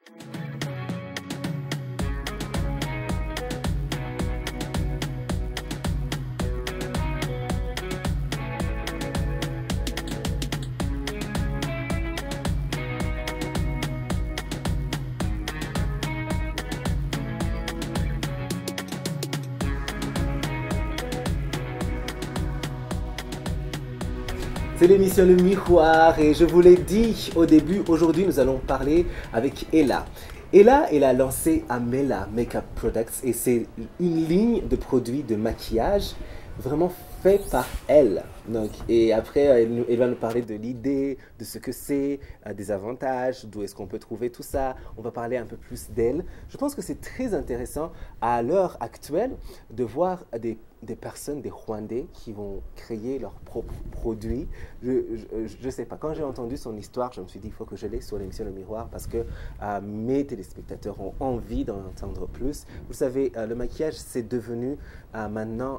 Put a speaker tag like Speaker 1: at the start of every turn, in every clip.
Speaker 1: C'est l'émission Le Miroir et je vous l'ai dit au début, aujourd'hui nous allons parler avec Ella. Ella, elle a lancé Amela Makeup Products et c'est une ligne de produits de maquillage vraiment fait par elle. Donc, et après, elle va nous parler de l'idée, de ce que c'est, des avantages, d'où est-ce qu'on peut trouver tout ça. On va parler un peu plus d'elle. Je pense que c'est très intéressant à l'heure actuelle de voir des personnes, des Rwandais qui vont créer leurs propres produits. Je sais pas, quand j'ai entendu son histoire, je me suis dit, il faut que je l'aie sur l'émission Le Miroir parce que mes téléspectateurs ont envie d'en entendre plus. Vous savez, le maquillage, c'est devenu maintenant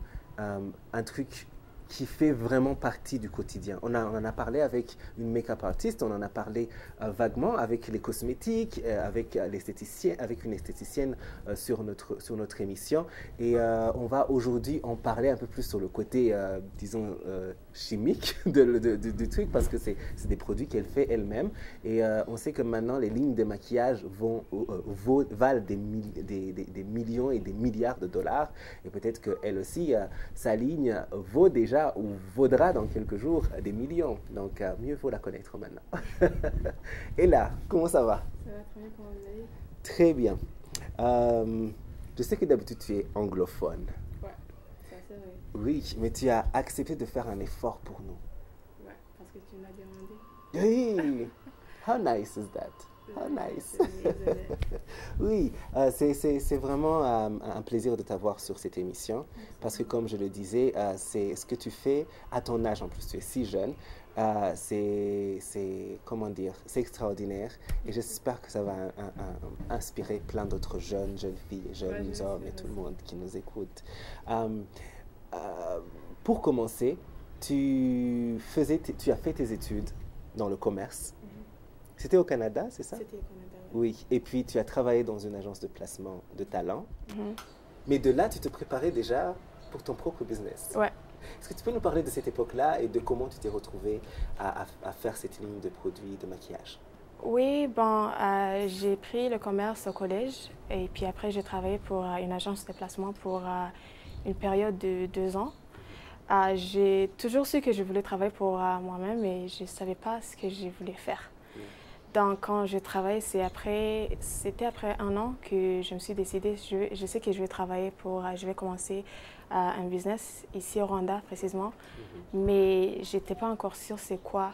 Speaker 1: un truc qui fait vraiment partie du quotidien. On en a parlé avec une make-up artiste, on en a parlé vaguement avec les cosmétiques, avec l'esthéticienne, avec une esthéticienne sur notre émission. Et on va aujourd'hui en parler un peu plus sur le côté, disons, chimique du truc, parce que c'est des produits qu'elle fait elle-même. Et on sait que maintenant, les lignes de maquillage valent des millions et des milliards de dollars. Et peut-être qu'elle aussi, sa ligne vaut déjà ou vaudra dans quelques jours des millions. Donc, mieux vaut la connaître maintenant. Et là, comment ça va?
Speaker 2: Ça va très bien, comment vous allez?
Speaker 1: Très bien. Je sais que d'habitude, tu es anglophone.
Speaker 2: Ouais, c'est vrai.
Speaker 1: Oui, mais tu as accepté de faire un effort pour nous.
Speaker 2: Ouais, parce que tu m'as demandé.
Speaker 1: Hey, how nice is that? How nice. Oui, c'est vraiment un plaisir de t'avoir sur cette émission parce que comme je le disais, c'est ce que tu fais à ton âge en plus, tu es si jeune, comment dire, c'est extraordinaire et j'espère que ça va inspirer plein d'autres jeunes filles, jeunes hommes et tout le monde qui nous écoute. Pour commencer, tu as fait tes études dans le commerce. C'était au Canada, c'est ça?
Speaker 2: C'était au Canada,
Speaker 1: oui. Et puis, tu as travaillé dans une agence de placement de talent. Mais de là, tu te préparais déjà pour ton propre business.
Speaker 2: Ouais.
Speaker 1: Est-ce que tu peux nous parler de cette époque-là et de comment tu t'es retrouvée à faire cette ligne de produits de maquillage?
Speaker 2: Oui, bon, j'ai pris le commerce au collège et puis après, j'ai travaillé pour une agence de placement pour une période de 2 ans. J'ai toujours su que je voulais travailler pour moi-même, mais je ne savais pas ce que je voulais faire. Donc, quand je travaille, c'était après 1 an que je me suis décidée, je sais que je vais travailler je vais commencer un business ici au Rwanda précisément, mais je n'étais pas encore sûre c'est quoi.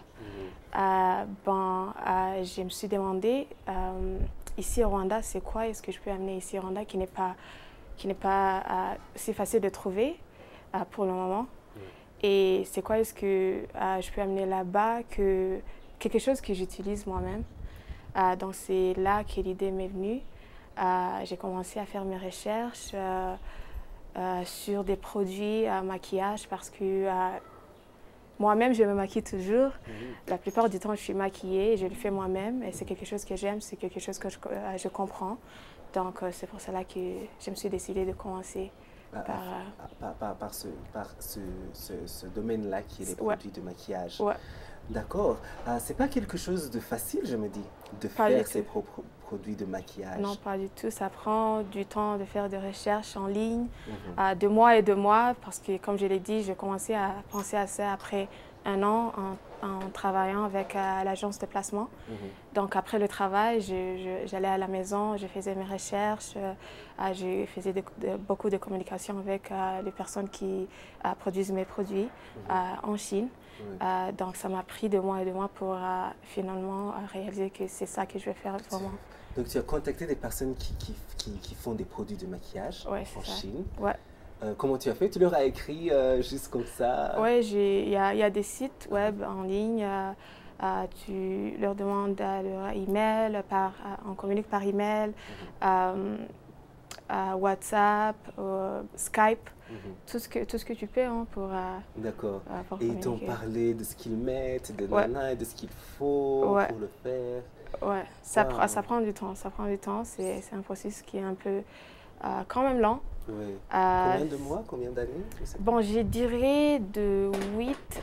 Speaker 2: Je me suis demandé, ici au Rwanda, c'est quoi est-ce que je peux amener ici au Rwanda qui n'est pas si facile de trouver pour le moment. Et c'est quoi est-ce que je peux amener là-bas quelque chose que j'utilise moi-même. Donc, c'est là que l'idée m'est venue. J'ai commencé à faire mes recherches sur des produits maquillage parce que moi-même, je me maquille toujours. La plupart du temps, je suis maquillée, je le fais moi-même et c'est quelque chose que j'aime, c'est quelque chose que je comprends. Donc, c'est pour cela que je me suis décidée de commencer
Speaker 1: par ce domaine-là qui est les produits de maquillage.
Speaker 2: Ouais.
Speaker 1: D'accord. C'est pas quelque chose de facile, je me dis, de faire ses propres produits de maquillage.
Speaker 2: Non, pas du tout. Ça prend du temps de faire des recherches en ligne, de mois et de mois, parce que, comme je l'ai dit, j'ai commencé à penser à ça après 1 an en travaillant avec l'agence de placement. Donc, après le travail, j'allais à la maison, je faisais mes recherches, je faisais beaucoup de communication avec les personnes qui produisent mes produits en Chine. Donc, ça m'a pris 2 mois et 2 mois pour finalement réaliser que c'est ça que je vais faire vraiment.
Speaker 1: Donc, tu as contacté des personnes qui font des produits de maquillage en Chine.
Speaker 2: Ouais.
Speaker 1: Comment tu as fait? Tu leur as écrit juste comme ça?
Speaker 2: Oui, il y a des sites web en ligne. Tu leur demandes leur email, on communique par email, WhatsApp, Skype. tout ce que tu peux hein,
Speaker 1: D'accord.
Speaker 2: pour
Speaker 1: Et ils t'ont
Speaker 2: communiquer.
Speaker 1: parlé de ce qu'ils mettent, de
Speaker 2: Ouais,
Speaker 1: nana, et de ce qu'il faut
Speaker 2: ouais,
Speaker 1: pour le faire.
Speaker 2: ouais. Ça
Speaker 1: Waouh.
Speaker 2: prend du temps. Ça prend du temps. C'est un processus qui est un peu quand même lent.
Speaker 1: Oui.
Speaker 2: Euh,
Speaker 1: Combien de mois, combien d'années? Je sais pas.
Speaker 2: bon, je dirais de 8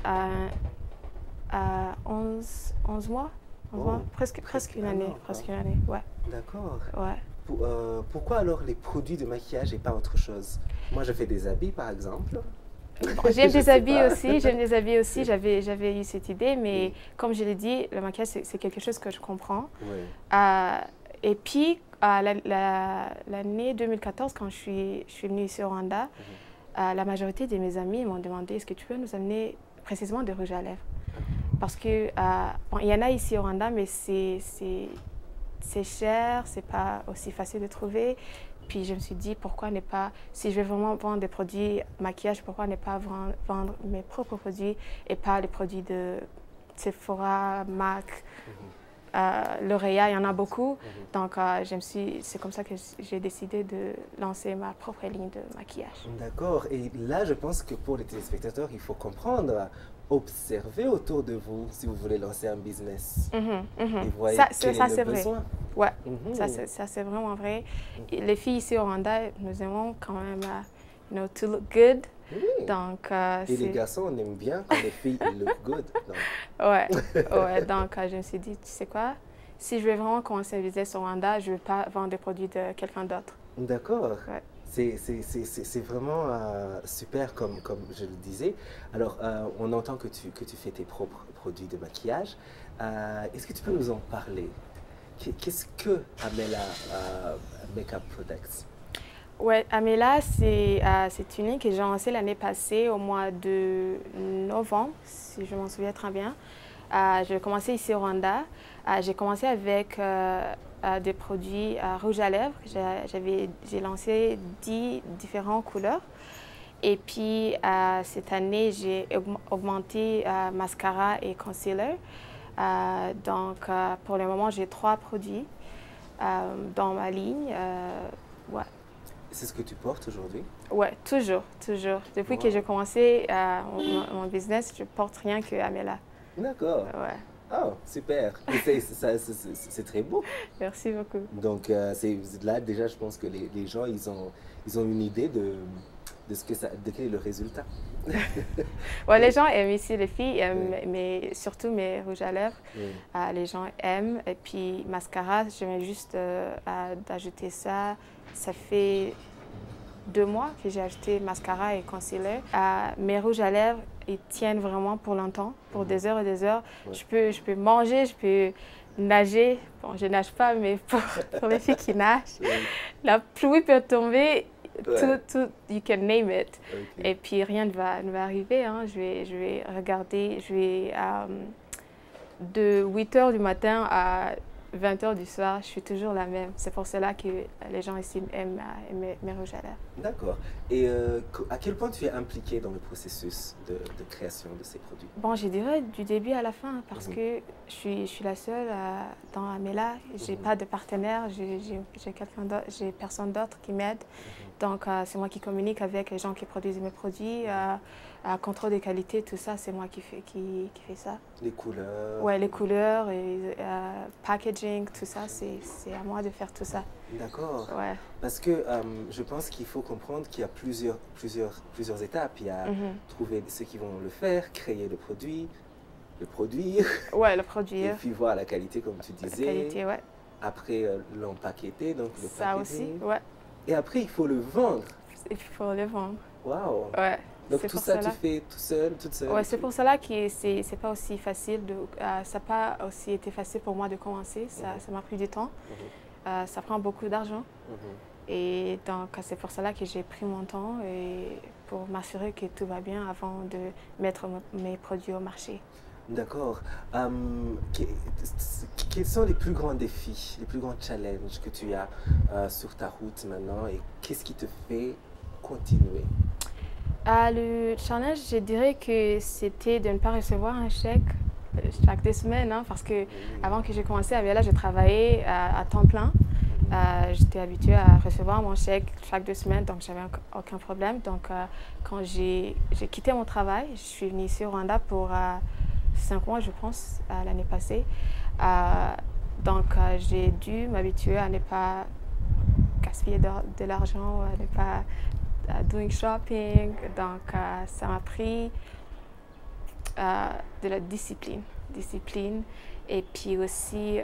Speaker 2: à 11 mois. 11 mois.
Speaker 1: Oh,
Speaker 2: Presque
Speaker 1: presque
Speaker 2: une
Speaker 1: un
Speaker 2: année.
Speaker 1: an, quoi.
Speaker 2: Presque une année, ouais.
Speaker 1: D'accord.
Speaker 2: Ouais.
Speaker 1: Pourquoi alors les produits de maquillage et pas autre chose? Moi, je fais des habits, par exemple.
Speaker 2: Bon,
Speaker 1: Je sais pas.
Speaker 2: j'aime des habits aussi, j'avais eu cette idée, mais
Speaker 1: Oui,
Speaker 2: comme je l'ai dit, le maquillage, c'est quelque chose que je comprends.
Speaker 1: oui.
Speaker 2: Euh, et puis, l'année 2014, quand je suis venue ici au Rwanda, la majorité de mes amis m'ont demandé, est-ce que tu peux nous amener précisément des rouges à lèvres? Parce que, bon, il y en a ici au Rwanda, mais c'est cher, c'est pas aussi facile de trouver. Puis je me suis dit, pourquoi ne pas, si je vais vraiment vendre des produits maquillage, pourquoi ne pas vendre mes propres produits et pas les produits de Sephora, MAC, L'Oréal, il y en a beaucoup. Donc c'est comme ça que j'ai décidé de lancer ma propre ligne de maquillage.
Speaker 1: D'accord. Et là, je pense que pour les téléspectateurs, il faut comprendre, observer autour de vous si vous voulez lancer un business. Et voyez quel est le
Speaker 2: C'est vrai.
Speaker 1: besoin.
Speaker 2: Ouais,
Speaker 1: Mhm.
Speaker 2: ça c'est vraiment vrai. Et les filles ici au Rwanda, nous aimons quand même, to look good.
Speaker 1: Oui.
Speaker 2: Donc,
Speaker 1: Et les garçons, on aime bien quand les filles look good. Donc,
Speaker 2: ouais, ouais. Donc, je me suis dit, tu sais quoi, si je veux vraiment commencer un business au Rwanda, je ne veux pas vendre des produits de quelqu'un d'autre.
Speaker 1: d'accord.
Speaker 2: Ouais.
Speaker 1: C'est vraiment super comme je le disais. Alors, on entend que tu fais tes propres produits de maquillage. Est-ce que tu peux nous en parler? Qu'est-ce que Amela Makeup Products?
Speaker 2: Ouais, Amela, c'est une ligne que j'ai lancée l'année passée au mois de novembre, si je m'en souviens très bien. J'ai commencé ici au Rwanda. J'ai commencé avec des produits rouges à lèvres. J'ai lancé 10 différentes couleurs. Et puis, cette année, j'ai augmenté mascara et concealer. Donc, pour le moment, j'ai 3 produits dans ma ligne. Ouais.
Speaker 1: C'est ce que tu portes aujourd'hui?
Speaker 2: Ouais, toujours, toujours. Depuis que
Speaker 1: Wow.
Speaker 2: j'ai commencé mon business, je porte rien que Amela.
Speaker 1: D'accord.
Speaker 2: Ouais,
Speaker 1: Oh, super. Et c'est très beau.
Speaker 2: merci beaucoup.
Speaker 1: Donc, là, déjà, je pense que les gens, ils ont une idée de de quel est le résultat.
Speaker 2: Ouais, les
Speaker 1: Et-
Speaker 2: gens aiment ici, les filles aiment,
Speaker 1: oui,
Speaker 2: mais surtout mes rouges à lèvres.
Speaker 1: oui.
Speaker 2: Les gens aiment. Et puis, mascara, je viens juste d'ajouter ça. Ça fait 2 mois que j'ai acheté mascara et concealer. Mes rouges à lèvres, ils tiennent vraiment pour longtemps, pour des heures et des heures.
Speaker 1: Ouais.
Speaker 2: Je peux manger, je peux nager. Bon, je nage pas, mais pour les filles qui nagent,
Speaker 1: Oui,
Speaker 2: la pluie peut tomber,
Speaker 1: ouais.
Speaker 2: you can name it.
Speaker 1: Ok.
Speaker 2: Et puis rien ne va arriver. Hein. Je vais regarder, de 8 heures du matin à 20 heures du soir, je suis toujours la même. C'est pour cela que les gens ici aiment mes rouges à lèvres.
Speaker 1: D'accord. Et à quel point tu es impliqué dans le processus de création de ces produits?
Speaker 2: Bon, je dirais du début à la fin parce
Speaker 1: Mhm.
Speaker 2: que je suis la seule dans Amela. J'ai pas de partenaire, j'ai personne d'autre qui m'aide. Donc, c'est moi qui communique avec les gens qui produisent mes produits. Contrôle des qualités, tout ça, c'est moi qui fait ça.
Speaker 1: Les couleurs.
Speaker 2: Ouais, les couleurs et packaging, tout ça, c'est à moi de faire tout ça.
Speaker 1: D'accord.
Speaker 2: Ouais.
Speaker 1: Parce que je pense qu'il faut comprendre qu'il y a plusieurs étapes. Il y a trouver ceux qui vont le faire, créer le produire,
Speaker 2: Ouais, le
Speaker 1: et
Speaker 2: produire,
Speaker 1: puis voir la qualité comme tu
Speaker 2: la
Speaker 1: disais.
Speaker 2: qualité, ouais.
Speaker 1: Après, l'empaqueter, donc le
Speaker 2: Ça aussi,
Speaker 1: packaging.
Speaker 2: ouais.
Speaker 1: Et après, il faut le vendre.
Speaker 2: Il faut le vendre.
Speaker 1: Waouh!
Speaker 2: Ouais.
Speaker 1: Donc
Speaker 2: C'est
Speaker 1: tout
Speaker 2: pour
Speaker 1: ça,
Speaker 2: cela.
Speaker 1: tu fais tout seul, toute seule.
Speaker 2: Ouais, c'est pour cela que c'est pas aussi facile ça n'a pas aussi été facile pour moi de commencer. Ça m'a pris du temps. Ça prend beaucoup d'argent. Et donc, c'est pour cela que j'ai pris mon temps et pour m'assurer que tout va bien avant de mettre mes produits au marché.
Speaker 1: D'accord. Quels sont les plus grands défis, les plus grands challenges que tu as sur ta route maintenant et qu'est-ce qui te fait continuer?
Speaker 2: Le challenge, je dirais que c'était de ne pas recevoir un chèque chaque 2 semaines, hein, parce que avant que j'ai commencé à Viala, je travaillais à temps plein. J'étais habituée à recevoir mon chèque chaque 2 semaines, donc j'avais aucun problème. Donc, quand j'ai quitté mon travail, je suis venue ici au Rwanda pour 5 mois, je pense, l'année passée. Donc, j'ai dû m'habituer à ne pas gaspiller de l'argent, à ne pas doing shopping. Donc, ça m'a pris de la discipline. Et puis aussi,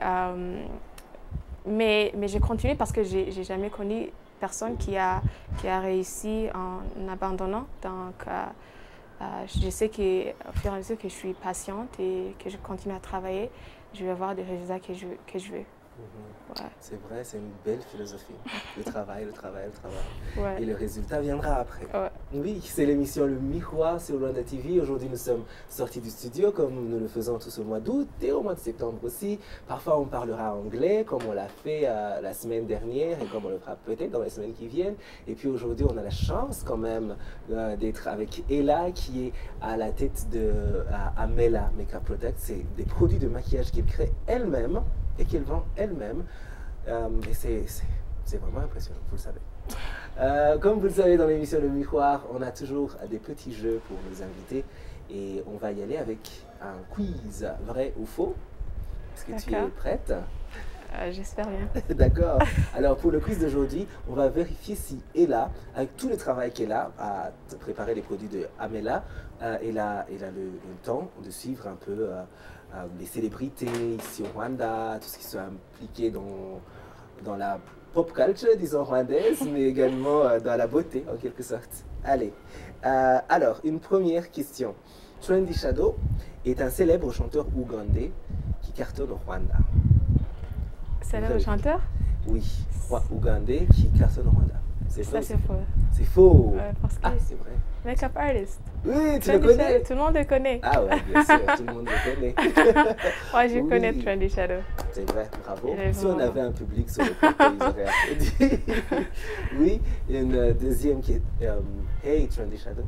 Speaker 2: mais j'ai continué parce que j'ai jamais connu personne qui a réussi en abandonnant. Donc, je sais qu'au fur et à mesure que je suis patiente et que je continue à travailler, je vais avoir des résultats que je veux.
Speaker 1: Ouais. C'est vrai, c'est une belle philosophie. Le travail.
Speaker 2: Ouais.
Speaker 1: Et le résultat viendra après.
Speaker 2: Ouais.
Speaker 1: Oui, c'est l'émission Le Miroir sur Rwanda TV. Aujourd'hui, nous sommes sortis du studio comme nous le faisons tous au mois d'août et au mois de septembre aussi. Parfois, on parlera anglais comme on l'a fait la semaine dernière et comme on le fera peut-être dans les semaines qui viennent. Et puis aujourd'hui, on a la chance quand même d'être avec Ella qui est à la tête de Amela Makeup Products. C'est des produits de maquillage qu'elle crée elle-même et qu'elle vend elle-même. Et c'est vraiment impressionnant, vous le savez. Comme vous le savez, dans l'émission Le Miroir, on a toujours des petits jeux pour nos invités. Et on va y aller avec un quiz, vrai ou faux. Est-ce que tu es prête?
Speaker 2: J'espère bien.
Speaker 1: D'accord. Alors pour le quiz d'aujourd'hui, on va vérifier si Ella, avec tout le travail qu'elle a à préparer les produits de Amela, elle a le temps de suivre un peu les célébrités ici au Rwanda, tout ce qui soit impliqué dans la pop culture, disons rwandaise, mais également dans la beauté en quelque sorte. Allez, alors une première question. Trendy Shadow est un célèbre chanteur ougandais qui cartonne au Rwanda.
Speaker 2: Célèbre chanteur?
Speaker 1: Oui, ougandais qui cartonne au Rwanda.
Speaker 2: C'est faux. C'est faux.
Speaker 1: C'est faux.
Speaker 2: Parce que
Speaker 1: c'est vrai.
Speaker 2: Make-up artist.
Speaker 1: Oui, tu le connais?
Speaker 2: Tout le monde le connaît.
Speaker 1: Ah ouais, bien sûr, tout le monde le connaît.
Speaker 2: Moi, je connais Trendy Shadow.
Speaker 1: C'est vrai, bravo. Si on avait un public sur le plateau, ils auraient applaudi. Oui, une deuxième question. Hey, Trendy Shadow.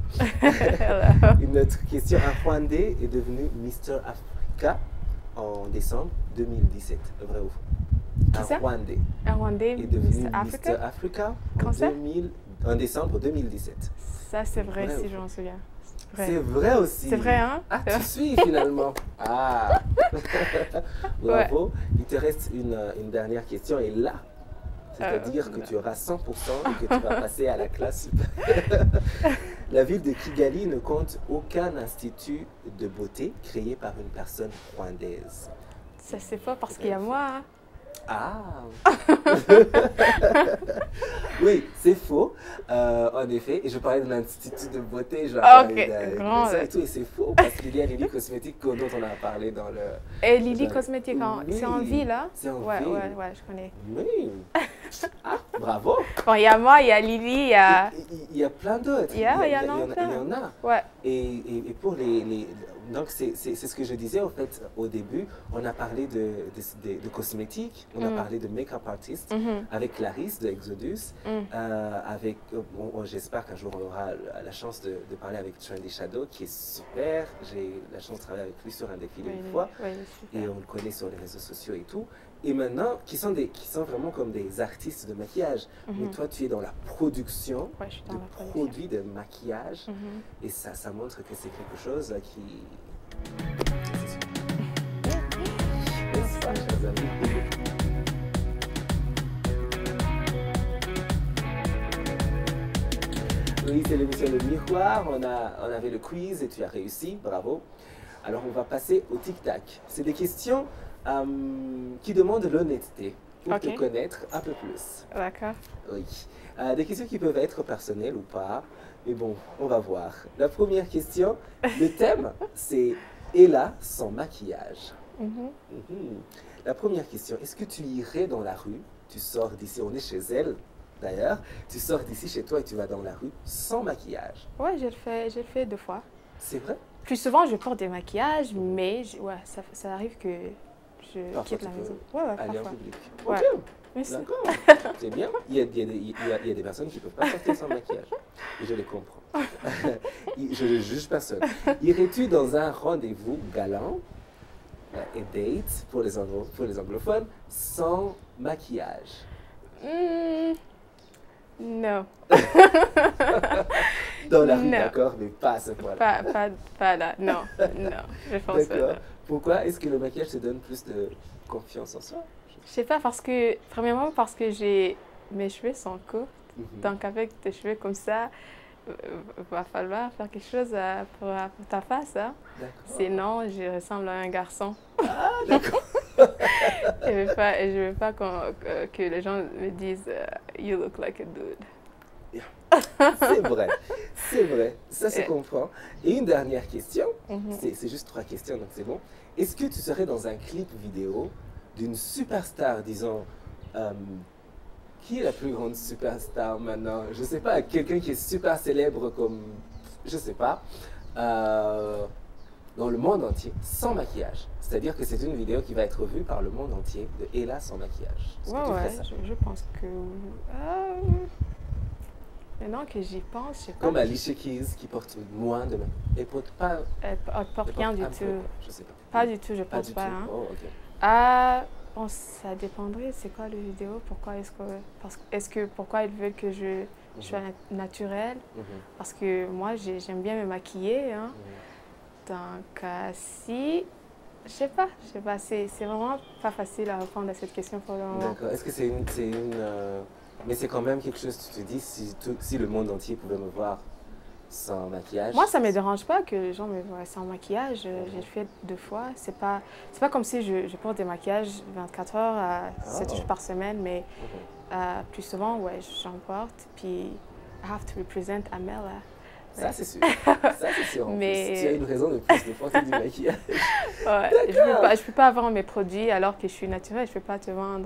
Speaker 1: Une autre question. Un Rwandais est devenu Mr. Africa en décembre 2017. Vrai ou faux?
Speaker 2: Un Rwandais
Speaker 1: est devenu
Speaker 2: Mr.
Speaker 1: Africa en décembre 2017.
Speaker 2: Ça, c'est vrai, si je m'en souviens.
Speaker 1: C'est vrai aussi.
Speaker 2: C'est vrai, hein?
Speaker 1: Ah, tu suis finalement. Ah. Bravo. Il te reste une dernière question et là, c'est-à-dire que tu auras 100% et que tu vas passer à la classe. La ville de Kigali ne compte aucun institut de beauté créé par une personne rwandaise.
Speaker 2: Ça, c'est pas parce qu'il y a moi, hein?
Speaker 1: Ah. Oui, c'est faux, en effet. Et je parlais d'un institut de beauté, genre
Speaker 2: grand,
Speaker 1: et tout, et c'est faux parce qu'il y a Lily Cosmétique dont on a parlé dans le...
Speaker 2: Et Lily Cosmétique,
Speaker 1: oui,
Speaker 2: c'est en ville, là?
Speaker 1: C'est en
Speaker 2: ville.
Speaker 1: Ouais,
Speaker 2: je connais.
Speaker 1: Oui. Ah, bravo.
Speaker 2: Bon, il y a moi, il y a Lily, il y a...
Speaker 1: Il y a plein d'autres.
Speaker 2: Il y en
Speaker 1: a.
Speaker 2: Ouais.
Speaker 1: Et pour donc, c'est ce que je disais, en fait, au début. On a parlé de cosmétiques, on a parlé de make-up artist avec Clarisse de Exodus. J'espère qu'un jour, on aura la chance de parler avec Trendy Shadow, qui est super. J'ai la chance de travailler avec lui sur un défilé une fois. Et on le connaît sur les réseaux sociaux et tout. Et maintenant, qui sont vraiment comme des artistes de maquillage. Mais toi, tu es dans la production de produits de maquillage. Et ça montre que c'est quelque chose qui... N'est-ce pas, chers amis? Oui, c'est l'émission Le Miroir. On avait le quiz et tu as réussi. Bravo. Alors, on va passer au tic-tac. C'est des questions qui demandent l'honnêteté pour te connaître un peu plus.
Speaker 2: D'accord.
Speaker 1: Oui. Des questions qui peuvent être personnelles ou pas. Mais bon, on va voir. La première question, le thème, c'est Ella sans maquillage. La première question, est-ce que tu irais dans la rue, tu sors d'ici, on est chez elle d'ailleurs, tu sors d'ici chez toi et tu vas dans la rue sans maquillage?
Speaker 2: Ouais, j'ai le fait 2 fois.
Speaker 1: C'est vrai?
Speaker 2: Plus souvent, je porte des maquillages, mais ça arrive que je quitte la maison.
Speaker 1: Aller en public.
Speaker 2: Ouais.
Speaker 1: Ok, d'accord. C'est bien. Il y a des personnes qui ne peuvent pas sortir sans maquillage. Et je les comprends. Je ne juge personne. Irais-tu dans un rendez-vous galant et date pour les anglophones sans maquillage?
Speaker 2: Non.
Speaker 1: Dans la rue,
Speaker 2: Non.
Speaker 1: d'accord, mais pas à ce point-là.
Speaker 2: Pas là, non, non, je pense pas.
Speaker 1: D'accord.
Speaker 2: Non.
Speaker 1: Pourquoi est-ce que le maquillage te donne plus de confiance en soi?
Speaker 2: Je sais pas, premièrement, parce que mes cheveux sont courts. Donc, avec des cheveux comme ça, va falloir faire quelque chose pour ta face. Hein. Sinon, je ressemble à un garçon.
Speaker 1: Ah, d'accord.
Speaker 2: Je veux pas que les gens me disent You look like a dude.
Speaker 1: C'est vrai, ça se comprend. Et une dernière question, c'est juste 3 questions, donc c'est bon. Est-ce que tu serais dans un clip vidéo d'une superstar, disons, qui est la plus grande superstar maintenant? Je sais pas, quelqu'un qui est super célèbre comme, je sais pas, dans le monde entier, sans maquillage. C'est-à-dire que c'est une vidéo qui va être vue par le monde entier de Ella sans maquillage.
Speaker 2: Je pense que... maintenant que j'y pense, je sais pas.
Speaker 1: Comme Alicia Keys qui porte moins de maquillage.
Speaker 2: Elle porte rien du tout.
Speaker 1: Je sais pas.
Speaker 2: Pas du tout, je pense pas. Hein.
Speaker 1: Oh, ok.
Speaker 2: Bon, ça dépendrait, c'est quoi la vidéo? Pourquoi pourquoi ils veulent que je sois naturelle? Parce que moi, j'aime bien me maquiller. Hein. Donc, si... Je sais pas, c'est vraiment pas facile à répondre à cette question pour le moment.
Speaker 1: D'accord. Est-ce que c'est une mais c'est quand même quelque chose, tu te dis, si le monde entier pouvait me voir sans maquillage?
Speaker 2: Moi, ça me dérange pas que les gens me voient sans maquillage. J'ai fait 2 fois. C'est pas comme si je porte des maquillages 24 heures, 7 jours par semaine, mais plus souvent, ouais, j'en porte. Puis, I have to represent Amela.
Speaker 1: Ça, c'est sûr. Ça, c'est sûr. Mais... Tu as une raison de plus de porter du maquillage.
Speaker 2: Ouais, je peux pas vendre mes produits alors que je suis naturelle. Je peux pas te vendre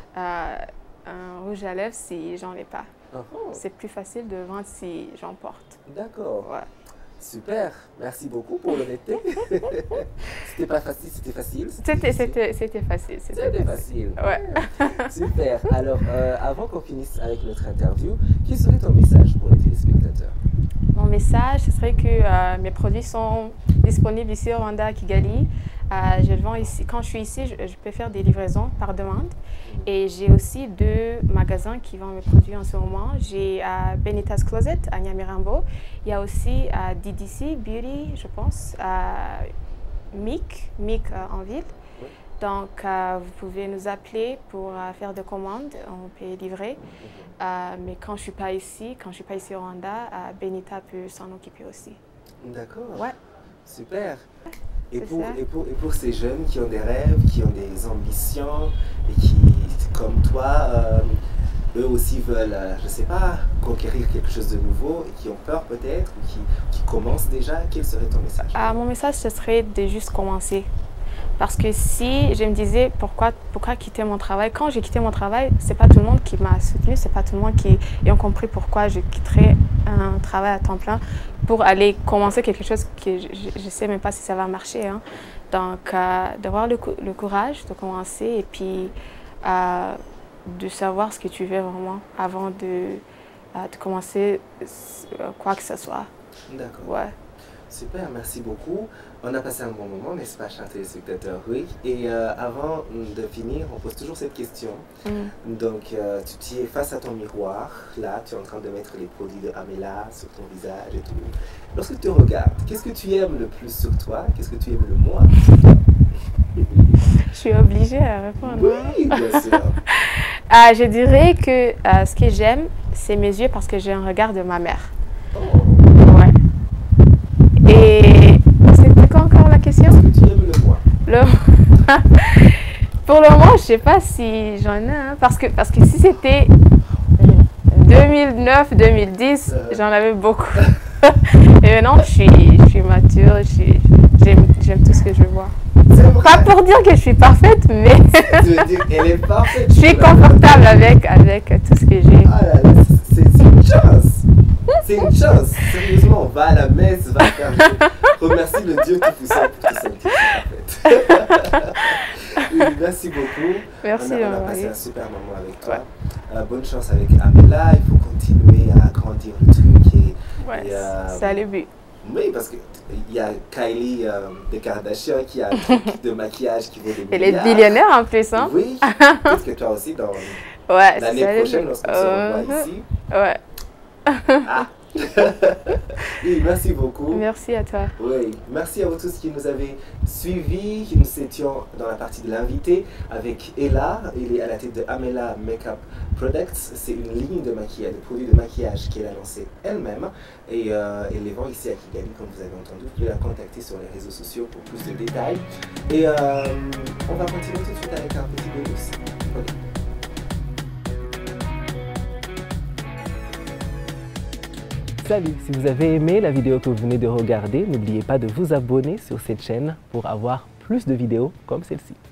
Speaker 2: un rouge à lèvres si j'en ai pas. C'est plus facile de vendre si j'en porte.
Speaker 1: D'accord.
Speaker 2: Ouais.
Speaker 1: Super. Merci beaucoup pour l'honnêteté. C'était pas facile, c'était facile.
Speaker 2: C'était facile.
Speaker 1: C'était facile.
Speaker 2: Ouais.
Speaker 1: Super. Alors, avant qu'on finisse avec notre interview, quel serait ton message pour les téléspectateurs?
Speaker 2: Mon message, ce serait que mes produits sont disponibles ici au Rwanda, à Kigali. Je le vends ici. Quand je suis ici, je peux faire des livraisons par demande. Et j'ai aussi 2 magasins qui vendent mes produits en ce moment. J'ai à Benita's Closet, à Nyamirambo. Il y a aussi à DDC Beauty, je pense, à Mic en ville. Donc, vous pouvez nous appeler pour faire des commandes. On peut livrer. Mais quand je ne suis pas ici au Rwanda, Benita peut s'en occuper aussi.
Speaker 1: D'accord.
Speaker 2: Ouais.
Speaker 1: Super. Et pour ces jeunes qui ont des rêves, qui ont des ambitions et qui, comme toi, eux aussi veulent, je ne sais pas, conquérir quelque chose de nouveau et qui ont peur peut-être, ou qui commencent déjà, quel serait ton message?
Speaker 2: Mon message, ce serait de juste commencer. Parce que si je me disais pourquoi quitter mon travail, quand j'ai quitté mon travail, c'est pas tout le monde qui m'a soutenue, c'est pas tout le monde qui a compris pourquoi je quitterais un travail à temps plein pour aller commencer quelque chose que je sais même pas si ça va marcher. Hein. Donc, d'avoir le courage de commencer et puis de savoir ce que tu veux vraiment avant de commencer quoi que ce soit.
Speaker 1: D'accord.
Speaker 2: Ouais.
Speaker 1: Super, merci beaucoup. On a passé un bon moment, n'est-ce pas, chers téléspectateurs? Oui. Et avant de finir, on pose toujours cette question. Donc, tu es face à ton miroir. Là, tu es en train de mettre les produits de Amela sur ton visage et tout. Lorsque tu te regardes, qu'est-ce que tu aimes le plus sur toi? Qu'est-ce que tu aimes le moins sur toi?
Speaker 2: Je suis obligée à répondre.
Speaker 1: Oui, bien sûr.
Speaker 2: Je dirais que ce que j'aime, c'est mes yeux parce que j'ai un regard de ma mère. Ouais. Et c'était quoi encore la question?
Speaker 1: Est-ce que tu aimes le moins?
Speaker 2: Pour le moment, je sais pas si j'en ai, hein, parce que si c'était 2009-2010, j'en avais beaucoup. Et maintenant, je suis mature, j'aime tout ce que je vois. Pas pour dire que je suis parfaite, mais
Speaker 1: tu veux dire qu'elle est parfaite?
Speaker 2: Je suis confortable avec tout ce que j'ai.
Speaker 1: Ah là là, c'est une chance. C'est une chance. Sérieusement, va à la messe, va faire. Remercie le Dieu Tout-Puissant pour te sentir parfaite. Oui, merci beaucoup.
Speaker 2: Merci.
Speaker 1: On a passé un super moment avec toi. Ouais. Bonne chance avec Amela. Il faut continuer à agrandir le truc.
Speaker 2: C'est le but.
Speaker 1: Oui, parce qu'il y a Kylie de Kardashian qui a un truc de maquillage qui vaut des milliards.
Speaker 2: Elle est billionnaire en plus, hein?
Speaker 1: Oui, peut-être que toi aussi, dans
Speaker 2: Ouais,
Speaker 1: l'année prochaine lorsqu'on se revoit ici.
Speaker 2: Ouais.
Speaker 1: Ah. Oui, merci beaucoup.
Speaker 2: Merci à toi.
Speaker 1: Oui, merci à vous tous qui nous avez suivis. Nous étions dans la partie de l'invité avec Ella. Elle est à la tête de Amela Makeup Products. C'est une ligne de maquillage, de produits de maquillage qu'elle a lancée elle-même. Et elle les vend ici à Kigali, comme vous avez entendu. Vous pouvez la contacter sur les réseaux sociaux pour plus de détails. Et on va continuer tout de suite avec un petit bonus. Okay. Salut, si vous avez aimé la vidéo que vous venez de regarder, n'oubliez pas de vous abonner sur cette chaîne pour avoir plus de vidéos comme celle-ci.